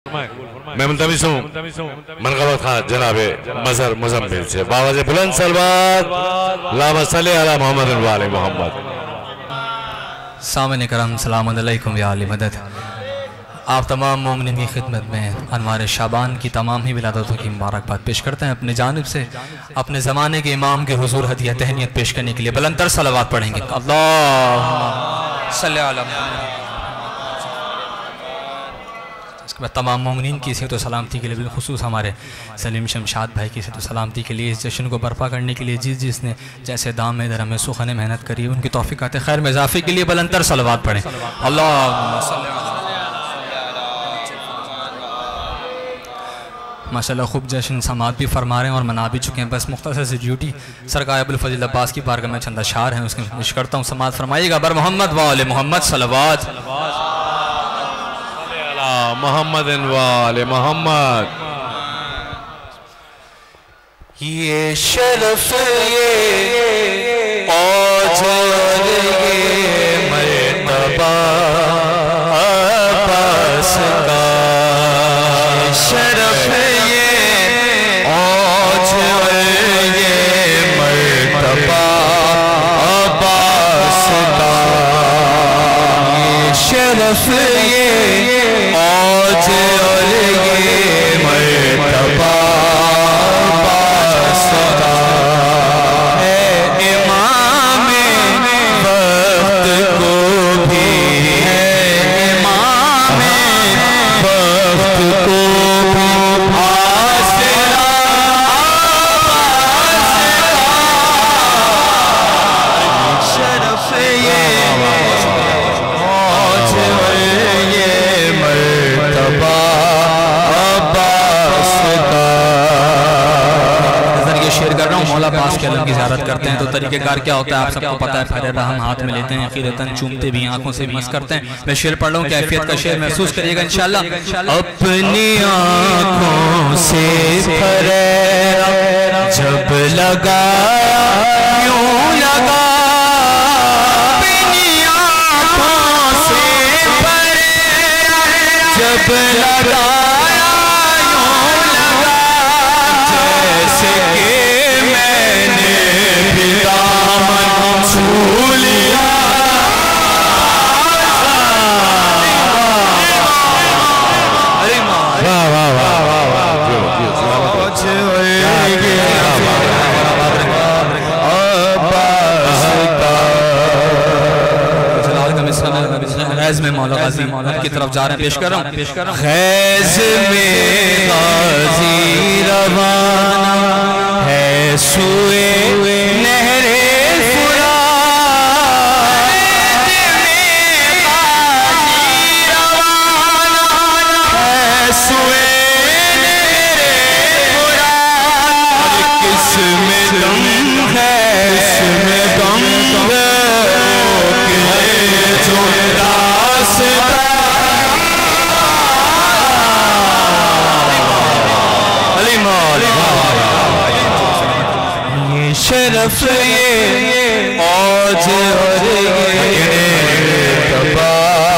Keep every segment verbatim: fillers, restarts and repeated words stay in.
میں ملتمس ہوں منقبت خان جناب مظہر مزمل سے باواز بلند سلوات اللہم صلی علی محمد و آل محمد۔ سامعین کرام سلام علیکم یا اہل مدد۔ آپ تمام مومنین کی خدمت میں انوار شعبان کی تمام ہی ولادتوں کی مبارکباد پیش کرتے ہیں۔ اپنے جانب سے اپنے زمانے کے امام کے حضور ہدیہ تہنیت پیش کرنے کے لیے بلندتر صلوات پڑھیں گے۔ اللہم صلی علی محمد۔ اس کے بعد تمام مومنین کی صحت و سلامتی کے لیے بالخصوص ہمارے سلیم شمشاد بھائی کی صحت و سلامتی کے لیے اس جشن کو برپا کرنے کے لیے جس جس نے جیسے دام میں در ہمیں سخن محنت کری ان کی توفیقات خیر میں اضافے کے لیے بلندتر صلوات پڑھیں۔ اللہم صلی علی محمد۔ ماشاءاللہ خوب جشن سماعت بھی فرما رہے ہیں اور منا بھی چکے ہیں، بس مختصر سے ڈیوٹی سرکار ابوالفضل عباس کی بارگاہ میں چند اشعار ہیں، اس کی کوشش کرتا ہوں سماعت فرمائیے گا۔ بر محمد و آل محمد صلوات محمد و آل محمد۔ یہ شرف یہ اوج یہ مرتبہ عباس کا، شرف یہ اوج یہ مرتبہ عباس کا، یہ شرف یہ اوج اور یہ مرتبہ عباس کا ہے، امام وقت کو بھی ہے، امام وقت کو بھی آسرا عباس کا، شرف یہ اوج اور یہ مرتبہ عباس کا۔ نظر یہ شعر کر رہا ہوں، مولا پاس کے علم کی زیارت کرتے ہیں تو طریقہ کار کیا ہوتا ہے آپ سب کو پتہ ہے، پھر رحم ہاتھ میں لیتے ہیں، عقیدتاً چومتے بھی آنکھوں سے بھی مس کرتے ہیں۔ میں شعر پڑھ رہا ہوں، کیفیت کا شعر محسوس کریے گا انشاءاللہ۔ اپنی آنکھوں سے پھریرا جب لگایا یوں لگا، اپنی آنکھوں سے پھریرا جب لگایا یوں لگا، جیسے کہ میں نے بھی دامن چھو لیا، غیظ میں مولا غازی کی طرف جا رہے ہیں، پیش کر رہا ہوں۔ غیظ میں غازی روانہ ہے سوئے نہر فرات، غیظ میں غازی روانہ ہے سوئے نہر فرات، کس میں دم ہے اس میں دم ہے جو راستہ، یہ شرف یہ اوج اور یہ مرتبہ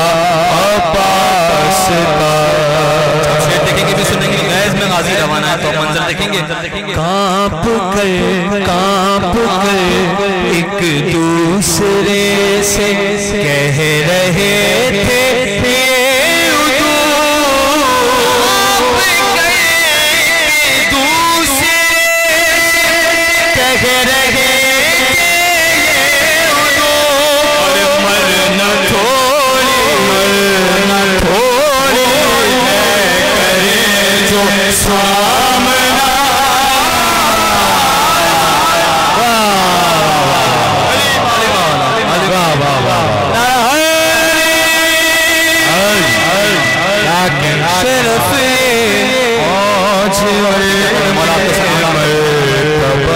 عباس کا۔ شعر دیکھیں گے بھی سنیں گے، غیظ میں غازی روانہ ہے تو منظر دیکھیں گے۔ کانپ کر کانپ کر ایک دوسرے سے کہہ رہے تھے یہ ادو، ایک دوسرے سے کہہ رہے تھے یہ ادو، اور مرنا تھوڑی مرنا تھوڑی ہے کرے جو سامنا، شرف اوج اور یہ مرتبہ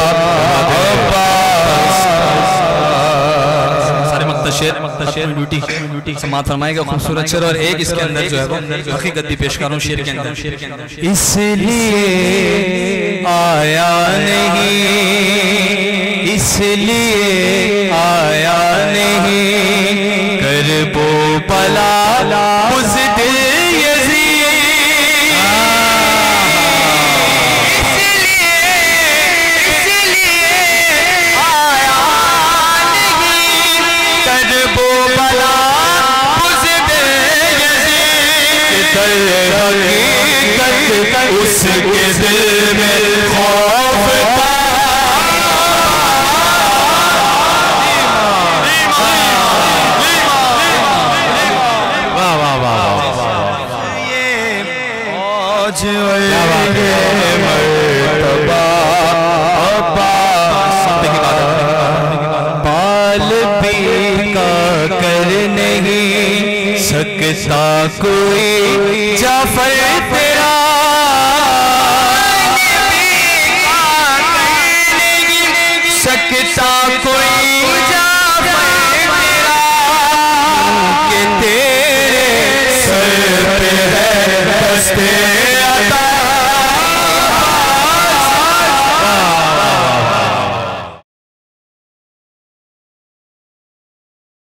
عباس کا۔ سارے مقتشر مقتشر ڈیوٹی سماعت فرمائے گا، خوبصورت شعر اور ایک اس کے اندر جو ہے وہ حقیقت بھی پیش کروں شعر کے اندر۔ اس لیے آیا نہیں، اس لیے آیا نہیں، کرب و بلا مزدل یزید اس کے دل میں خوف تھا واہ واہ واہ آج مرتبہ پال پی کا کر نہیں سکتا کوئی جعفر